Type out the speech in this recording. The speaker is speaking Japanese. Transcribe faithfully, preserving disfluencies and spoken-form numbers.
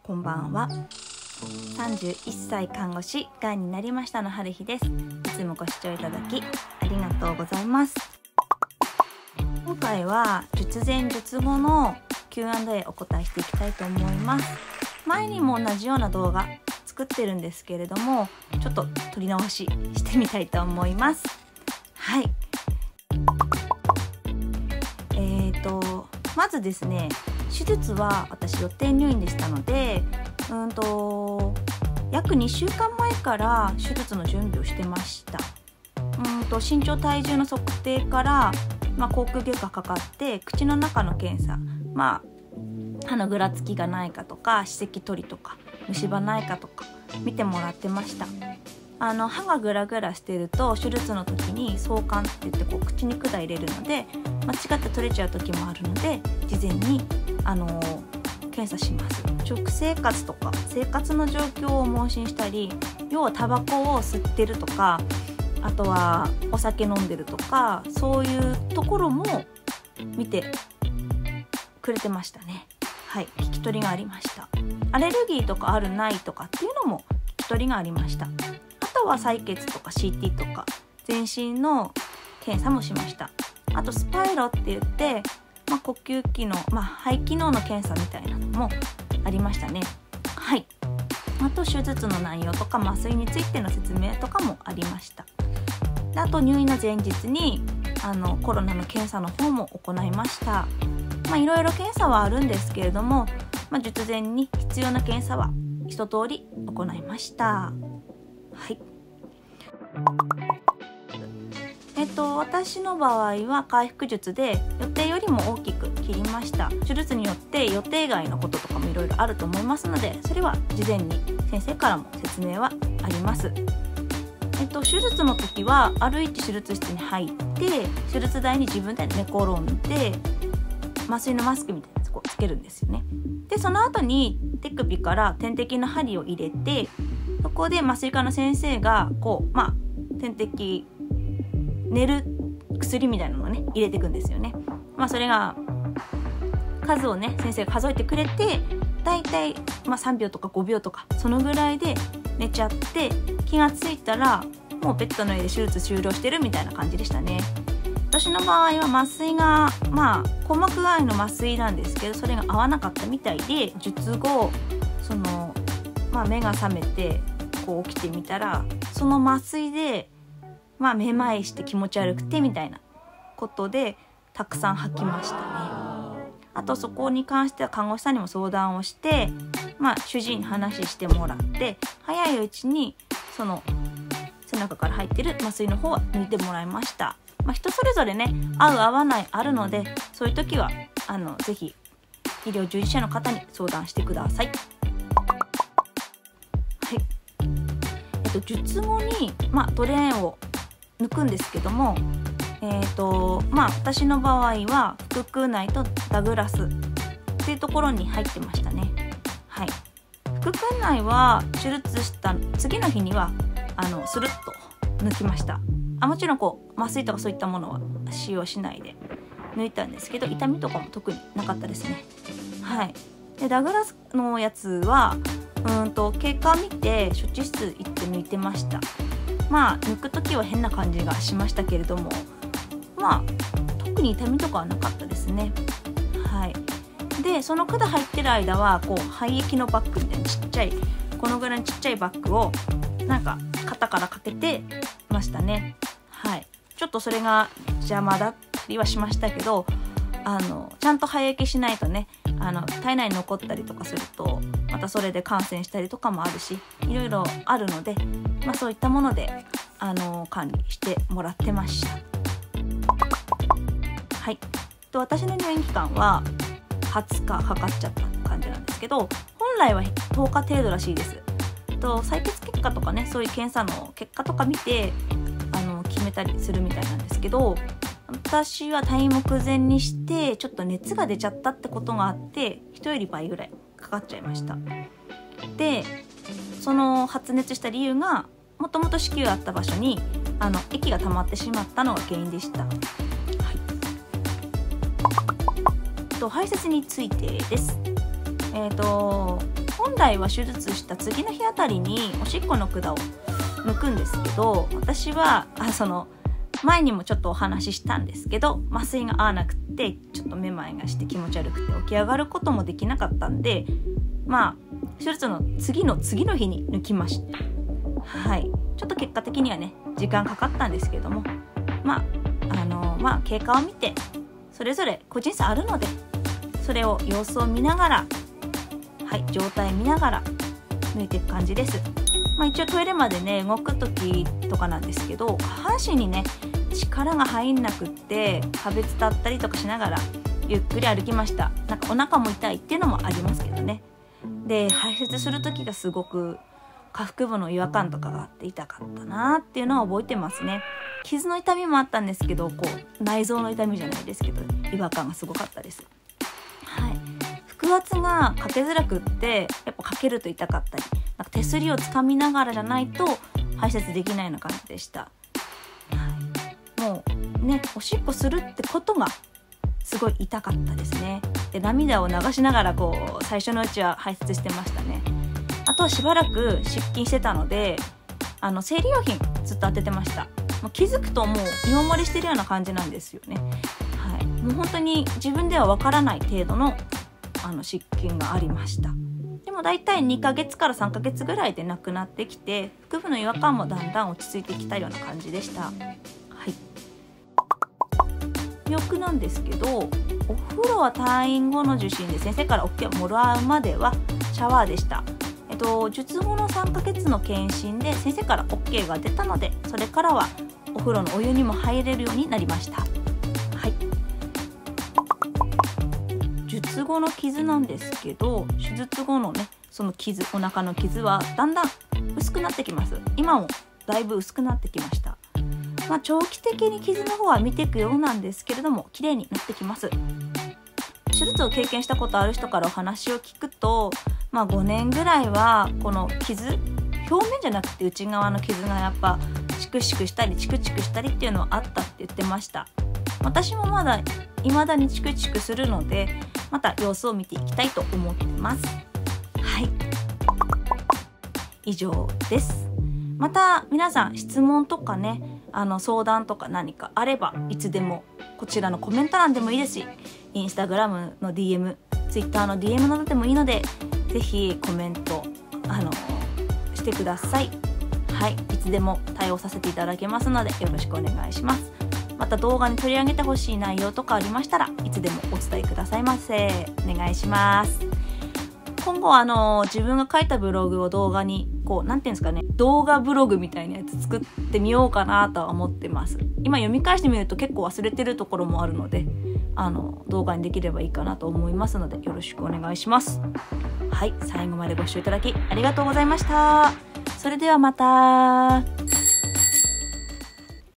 こんばんは。さんじゅういっさい看護師がんになりましたの春日です。いつもご視聴いただきありがとうございます。今回は術前術後の キューアンドエー お答えしていきたいと思います。前にも同じような動画作ってるんですけれども、ちょっと撮り直ししてみたいと思います。はい。えーとまずですね、手術は私予定入院でしたので、うんと約にしゅうかんまえから手術の準備をしてました。うんと身長体重の測定から、まあ、口腔外科かかって口の中の検査、まあ、歯のぐらつきがないかとか歯石取りとか虫歯ないかとか見てもらってました。あの歯がグラグラしてると手術の時に相関って言ってこう口に管入れるので間違って取れちゃう時もあるので、事前にあの検査します。食生活とか生活の状況を問診したり、要はタバコを吸ってるとか、あとはお酒飲んでるとか、そういうところも見てくれてましたね。はい、聞き取りがありました。アレルギーとかあるないとかっていうのも聞き取りがありました。あとは採血とか シーティー とか全身の検査もしました。あとスパイロって言って、まあ、呼吸機能、まあ、肺機能の検査みたいなのもありましたね。はい。あと手術の内容とか麻酔についての説明とかもありました。であと入院の前日にあのコロナの検査の方も行いました。まあいろいろ検査はあるんですけれども、まあ、術前に必要な検査は一通り行いました。はい。えっと、私の場合は回復術で予定よりも大きく切りました。手術によって予定外のこととかもいろいろあると思いますので、それは事前に先生からも説明はあります。えっと、手術の時は歩いて手術室に入って手術台に自分で寝転んで麻酔のマスクみたいなやつをつけるんですよね。でその後に手首から点滴の針を入れて、そこで麻酔科の先生がこうまあ点滴寝る薬みたいなのをね入れていくんですよね。まあそれが数をね先生が数えてくれて、だいたいまあさんびょうとかごびょうとかそのぐらいで寝ちゃって、気がついたらもうベッドの上で手術終了してるみたいな感じでしたね。私の場合は麻酔がまあ硬膜外の麻酔なんですけど、それが合わなかったみたいで、術後そのまあ目が覚めてこう起きてみたら、その麻酔でまあめまいして気持ち悪くてみたいなことでたくさん吐きましたね。あとそこに関しては看護師さんにも相談をして、まあ主治医に話してもらって、早いうちにその背中から入ってる麻酔の方は抜いてもらいました。まあ、人それぞれね合う合わないあるので、そういう時はあのぜひ医療従事者の方に相談してください。はい。えっと術後にまあドレーンを抜くんですけども、えーとまあ、私の場合は腹腔内とダグラスっていうところに入ってましたね。はい。腹腔内は手術した次の日にはあのスルッと抜きました。あもちろんこう麻酔とかそういったものは使用しないで抜いたんですけど、痛みとかも特になかったですね。はい。でダグラスのやつはうんと経過見て処置室行って抜いてました。まあ抜く時は変な感じがしましたけれども、まあ特に痛みとかはなかったですね。はい。でその管入ってる間はこう肺液のバッグみたいなちっちゃいこのぐらいのちっちゃいバッグをなんか肩からかけてましたね。はい。ちょっとそれが邪魔だったりはしましたけど、あのちゃんと肺液しないとね、あの体内に残ったりとかするとまたそれで感染したりとかもあるし、いろいろあるので、まあ、そういったものであの管理してもらってました。はい。と私の入院期間ははつかかかっちゃった感じなんですけど、本来はとおか程度らしいです。と採血結果とかね、そういう検査の結果とか見てあの決めたりするみたいなんですけど、私は退院目前にしてちょっと熱が出ちゃったってことがあって、人より倍ぐらいかかっちゃいました。でその発熱した理由がもともと子宮があった場所にあの液が溜まってしまったのが原因でした。はい。と排泄についてです。えーと本本来は手術した次の日あたりにおしっこの管を抜くんですけど、私はあその前にもちょっとお話ししたんですけど、麻酔が合わなくてちょっとめまいがして気持ち悪くて起き上がることもできなかったんで、まあ手術の次の次の日に抜きました。はい、ちょっと結果的にはね時間かかったんですけども、まああのまあ経過を見てそれぞれ個人差あるので、それを様子を見ながら、はい、状態見ながら抜いていく感じです。まあ、一応トイレまでね動く時とかなんですけど、下半身にね力が入んなくって壁伝ったりとかしながらゆっくり歩きました。なんかお腹も痛いっていうのもありますけどね。で排泄する時がすごく下腹部の違和感とかがあって痛かったなっていうのは覚えてますね。傷の痛みもあったんですけど、こう内臓の痛みじゃないですけど違和感がすごかったです。はい、腹圧がかけづらくってやっぱかけると痛かったり、なんか手すりをつかみながらじゃないと排泄できないような感じでした。はい、もうねおしっこするってことがすごい痛かったですね。で涙を流しながらこう最初のうちは排泄してましたね。あとはしばらく失禁してたので、あの生理用品ずっと当ててました。もう気づくともう見守りしてるような感じなんですよね。はい、もう本当に自分ではわからない程度のあの失禁がありました。でもだいたいにかげつからさんかげつぐらいでなくなってきて、腹部の違和感もだんだん落ち着いてきたような感じでした。はい、欲なんですけど、お風呂は退院後の受診で先生から OK をもらうまではシャワーでした。えっと、術後のさんかげつの検診で先生から OK が出たので、それからはお風呂のお湯にも入れるようになりました。はい、術後の傷なんですけど、手術後のねその傷、お腹の傷はだんだん薄くなってきます。今もだいぶ薄くなってきました。まあ、長期的に傷の方は見ていくようなんですけれども、綺麗になってきます。手術を経験したことある人からお話を聞くと、まあ、ごねんぐらいはこの傷、表面じゃなくて内側の傷がやっぱチクチクしたりチクチクしたりっていうのはあったって言ってました。私もまだ未だにチクチクするので、また様子を見ていきたいと思ってます。はい、以上です。また皆さん質問とかね、あの相談とか何かあればいつでもこちらのコメント欄でもいいですし、インスタグラムの ディーエム、ツイッターの ディーエム などでもいいので、ぜひコメントあのしてください。はい、いつでも対応させていただけますのでよろしくお願いします。また動画に取り上げてほしい内容とかありましたらいつでもお伝えくださいませ。お願いします。今後あの自分が書いたブログを動画にこうなんていうんですかね、動画ブログみたいなやつ作ってみようかなとは思ってます。今読み返してみると結構忘れてるところもあるので、あの動画にできればいいかなと思いますのでよろしくお願いします。はい、最後までご視聴いただきありがとうございました。それではまた。